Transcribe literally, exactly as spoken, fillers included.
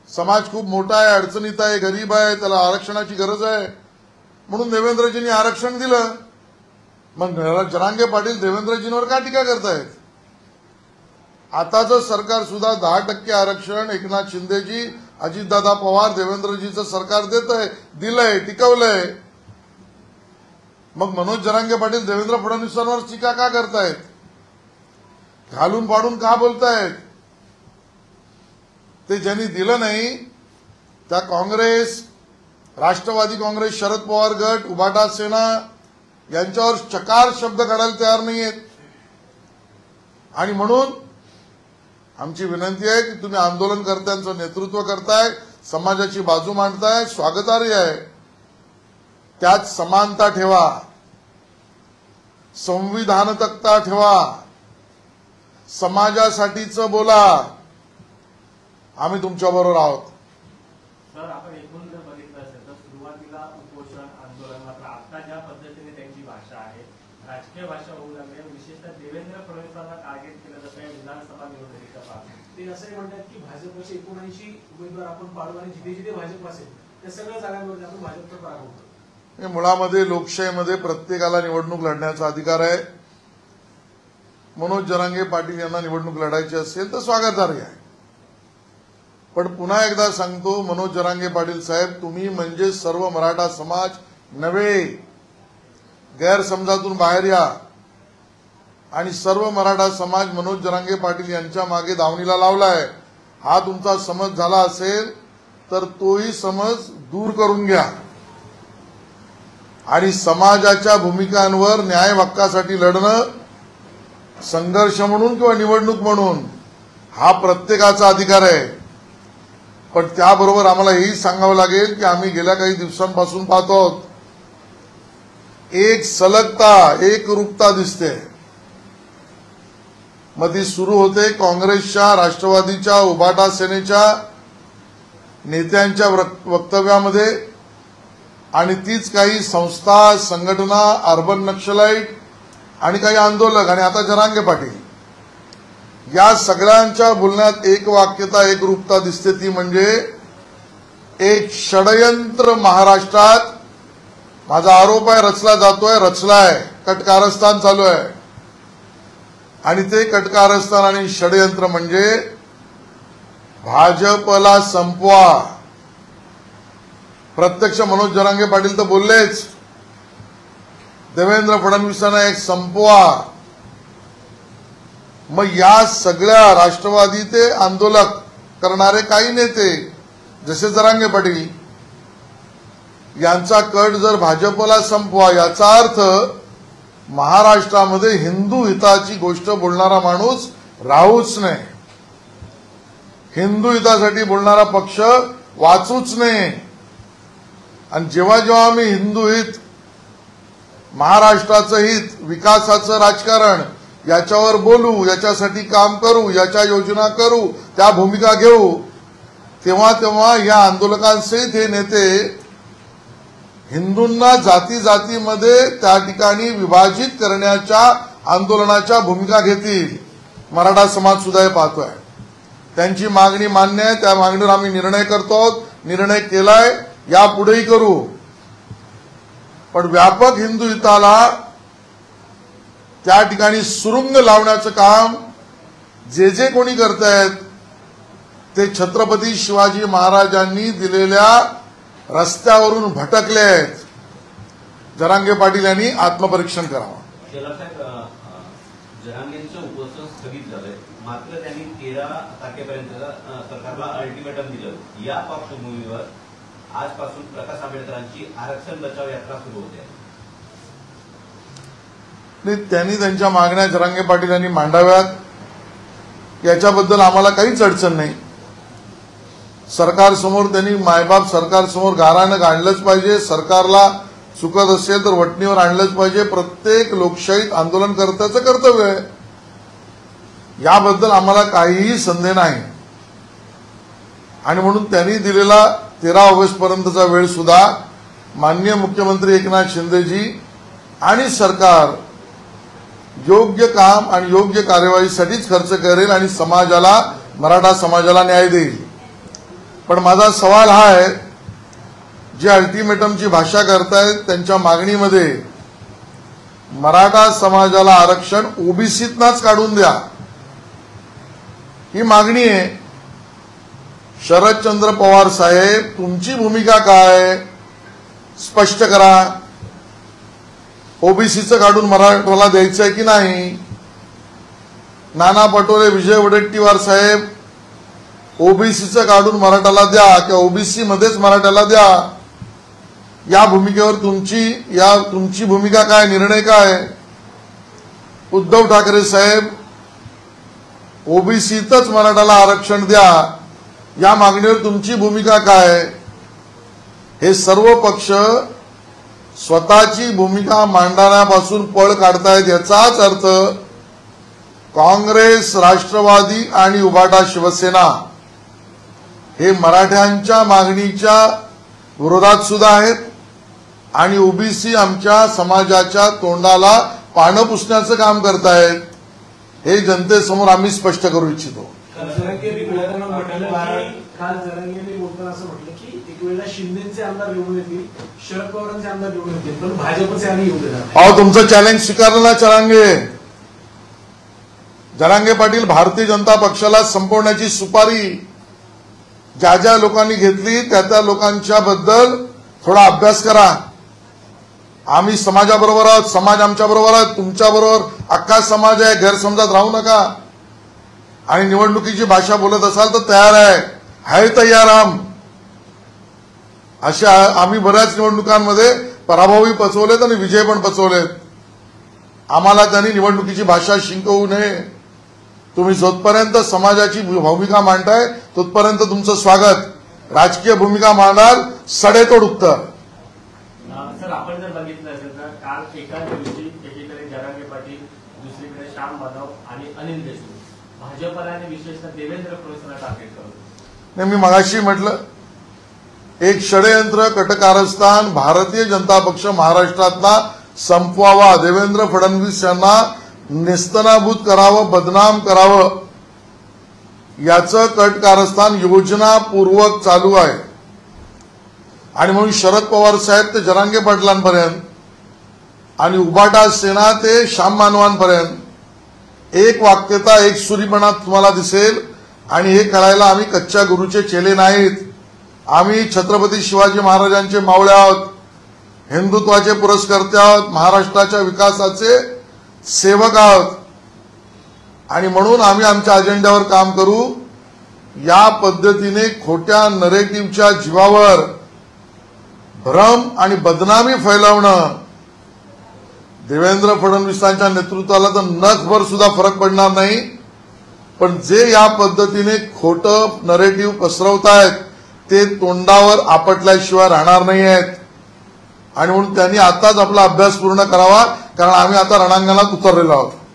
समाज खूप मोठा आहे, अडचणीत आहे, गरीब आहे, त्याला आरक्षणाची गरज आहे म्हणून देवेंद्रजींनी आरक्षण दिलं। मग जरांगे पाटील देवेंद्रजींवर का टीका करतायत? आताचं सरकार सुद्धा दहा टक्के आरक्षण एकनाथ शिंदेजी, अजितदादा पवार, देवेंद्रजीचं सरकार देत आहे, दिलंय, टिकवलंय। मग मनोज जरांगे पाटील देवेंद्र फडणवीसांवर टीका का करतायत? घालून पाडून का बोलतायत? ते ज्यांनी दिलं नाही त्या काँग्रेस, राष्ट्रवादी काँग्रेस, शरद पवार गट, उभाटा सेना यांच्यावर चकार शब्द काढायला तयार नाहीयेत। आणि म्हणून आमची विनंती आहे की तुम्ही आंदोलनकर्त्यांचं नेतृत्व करताय, समाजाची बाजू मांडताय, स्वागतार्ह आहे, त्यात समानता ठेवा, संविधानतकता ठेवा, समाजासाठीचं बोला, आम्ही तुमच्याबरोबर आहोत। सर, आपण एकूण जर बघितलं असेल तर सुरुवातीला उपोषण आंदोलन, मात्र आता ज्या पद्धतीने त्यांची भाषा आहे, राजकीय भाषा होऊ लागली, विशेषतः देवेंद्र फडणवीसांना टार्गेट केलं जातं या विधानसभा निवडणुकीच्या पार्श्वभूमीवर। ते असंही म्हणतात की भाजपचे एकोणऐंशी उमेदवार आपण पाडू आणि जिथे जिथे भाजप असेल त्या सगळ्या जागांवर आपण भाजपचा पराभव करू। मुळामध्ये लोकशाहीमध्ये प्रत्येकाला निवडणूक लढण्याचा अधिकार आहे। मनोज जरांगे पाटील यांना निवडणूक लढायची असेल तर स्वागतार्ह आहे, पण पुन्हा एकदा सांगतो, मनोज जरांगे पाटील साहेब, तुम्ही म्हणजे सर्व मराठा समाज नव्हे, गैरसमजातून बाहेर या आणि सर्व मराठा समाज मनोज जरांगे पाटील यांच्या मागे दावणीला लावलाय। हा तुमचा समज झाला असेल तर तोही समज दूर करून घ्या आणि समाजाच्या भूमिकांवर न्याय हक्कासाठी लढणं, संघर्ष म्हणून किंवा निवडणूक म्हणून, हा प्रत्येकाचा अधिकार आहे। पण त्याबरोबर आम्हाला हेही सांगावं लागेल की आम्ही गेल्या काही दिवसांपासून पाहतो आहोत, एक सलगता, एक रूपता दिसते। मग ती सुरू होते काँग्रेसच्या, राष्ट्रवादीच्या, उभाटा सेनेच्या नेत्यांच्या वक्तव्यामध्ये आणि तीच काही संस्था, संघटना, अर्बन नक्षलाईट आणि काही आंदोलक आणि आता जरांगे पाटील, या सगळ्यांच्या बोलण्यात एक वाक्यता, एक रूपता दिसते, ती म्हणजे एक षडयंत्र महाराष्ट्रात, माझा आरोप आहे, रचला जातोय, रचलाय, कटकारस्थान चालू आहे। आणि ते कटकारस्थान आणि षडयंत्र म्हणजे भाजपला संपवा। प्रत्यक्ष मनोज जरांगे पाटील तर बोललेच, देवेंद्र फडणवीसांना एक संपवा। मग या सगळ्या राष्ट्रवादी ते आंदोलक करणारे काही नेते जसे जरांगे पाटील यांचा कट जर भाजपला संपवा, याचा अर्थ महाराष्ट्रामध्ये हिंदू हिताची गोष्ट बोलणारा माणूस राहूच नाही, हिंदू हितासाठी बोलणारा पक्ष वाचूच नाही। आणि जेव्हा जेव्हा आम्ही हिंदू हित, महाराष्ट्राचं हित, विकासाचं राजकारण याच्यावर बोलू, याच्यासाठी काम करू, याच्या योजना करू, त्या भूमिका घेऊ, तेव्हा तेव्हा या आंदोलकांसहित हे नेते हिंदूंना जाती जातीमध्ये त्या ठिकाणी विभाजित करण्याच्या आंदोलनाच्या भूमिका घेतील। मराठा समाज सुद्धा हे पाहतोय, त्यांची मागणी मान्य आहे, त्या मागणीवर आम्ही निर्णय करतो, निर्णय केलाय, यापुढेही करू। पण व्यापक हिंदू हिताला त्या ठिकाणी सुरुंग लावण्याचं काम जे जे कोणी करतायत ते छत्रपती शिवाजी महाराजांनी दिलेल्या रस्त्यावरून भटकले आहेत। जरांगे पाटील यांनी आत्मपरीक्षण करावं। जरांगेंचं उपोषण स्थगित झालंय, मात्र त्यांनी तेरा तारखेपर्यंत सरकारला अल्टिमेटम दिलं। या पार्श्वभूमीवर आजपासून प्रकाश आंबेडकरांची आरक्षण बचाव यात्रा सुरू होते। त्यांनी त्यांच्या मागण्या जरांगे पाटील यांनी मांडाव्यात, याच्याबद्दल आम्हाला काहीच अडचण नाही। सरकारसमोर त्यांनी मायबाप सरकारसमोर गारानं गाणलंच पाहिजे, सरकारला चुकत असेल तर वटणीवर आणलंच पाहिजे, प्रत्येक लोकशाहीत आंदोलनकर्त्याचं कर्तव्य आहे, याबद्दल आम्हाला काहीही संदेह नाही। आणि म्हणून त्यांनी दिलेला तेरा ऑगस्ट पर्यंतचा वेळ सुद्धा माननीय मुख्यमंत्री एकनाथ शिंदेजी आणि सरकार योग्य काम आणि योग्य कार्यवाहीसाठीच खर्च करेल आणि समाजाला, मराठा समाजाला न्याय देईल। पण माझा सवाल हा आहे, जे अल्टिमेटमची भाषा करतायत त्यांच्या मागणीमध्ये मराठा समाजाला आरक्षण ओबीसीतनाच काढून द्या ही मागणी आहे. शरदचंद्र पवार साहेब, तुमची भूमिका काय स्पष्ट करा. ओबीसीचं काढून मराठाला द्यायचंय की नाही? नाना पटोले, विजय वडेट्टीवार साहेब, ओबीसीचं काढून मराठाला द्या किंवा ओबीसी मध्येच मराठाला द्या, या भूमिकेवर तुमची या तुमची भूमिका काय, निर्णय काय? उद्धव ठाकरे साहेब, ओबीसीतच मराठाला आरक्षण द्या या मागणीवर तुमची भूमिका काय? हे सर्व पक्ष स्वतःची भूमिका मांडण्यापासून पळ काढतायत. याचाच अर्थ काँग्रेस, राष्ट्रवादी आणि उभाटा शिवसेना हे मराठ्यांच्या मागणीच्या विरोधात सुद्धा आहेत आणि ओबीसी आमच्या समाजाच्या तोंडाला पानं पुसण्याचं काम करतायत. हे जनतेसमोर आम्ही स्पष्ट करू इच्छितो. काल जरांगेंनी बोलताना असं म्हटलं की एक वेळेला शिंदेचे आमदार निवडून येतील, शरद पवारांचे आमदार निवडून येतील, पण भाजपचे आणि येऊ देणार. अहो, तुमचं चॅलेंज स्वीकारलं ना जरांगे. जरांगे पाटील, भारतीय जनता पक्षाला संपवण्याची सुपारी ज्या ज्या लोकांनी घेतली त्या त्या लोकांच्या बद्दल थोडा अभ्यास करा. आम्ही समाजाबरोबर आहोत, समाज आमच्या बरोबर आहे, तुमच्या बरोबर अख्खा समाज आहे. गैरसमजात राहू नका. आणि निवडणुकीची भाषा बोलत असाल तर तयार आहे, हाय तयार आम. अशा आम्ही बऱ्याच निवडणुकांमध्ये पराभवही पचवलेत आणि विजय पण पचवलेत. आम्हाला त्यांनी निवडणुकीची भाषा शिंकवू नये. तुम्ही जोपर्यंत समाजाची भूमिका मांडताय तोपर्यंत तुमचं स्वागत. राजकीय भूमिका मांडाल, सडेतोड उत्तर. सर, आपण जर बघितलं असेल तर काल एका दिवशी एकीकडे जरांगे पाटील, दुसरीकडे श्याम माधव आणि अनिल देशमुख भाजपला आणि विशेषतः देवेंद्र फडणवीसांना टार्गेट करत. मी मगाशी म्हटलं, एक षडयंत्र, कटकारस्थान भारतीय जनता पक्ष महाराष्ट्रातला संपवावा, देवेंद्र फडणवीस यांना नेस्तनाभूत करावं, बदनाम करावं, याचं कटकारस्थान योजनापूर्वक चालू आहे. आणि म्हणून शरद पवार साहेब ते जरांगे पाटलांपर्यंत आणि उभाटा सेना ते श्याम मानवांपर्यंत एक वाक्यता, एक सुरीपणा तुम्हाला दिसेल. आणि हे करायला आम्ही कच्च्या गुरुचे चेले नाहीत. आम्ही छत्रपती शिवाजी महाराजांचे मावळे आहोत, हिंदुत्वाचे पुरस्कर्ते आहोत, महाराष्ट्राच्या विकासाचे सेवक आहोत. आणि म्हणून आम्ही आमच्या अजेंड्यावर काम करू. या पद्धतीने खोट्या नरेटिव्हच्या जीवावर भ्रम आणि बदनामी फैलावणं, देवेंद्र फडणवीसांच्या नेतृत्वाला तर नखभर सुद्धा फरक पडणार नाही. पण जे या पद्धतीने खोटं नरेटिव्ह पसरवतायत ते तोंडावर आपटल्याशिवाय राहणार नाही आहेत. आणि म्हणून त्यांनी आताच आपला अभ्यास पूर्ण करावा, कारण आम्ही आता रणांगणात उतरलेलो आहोत.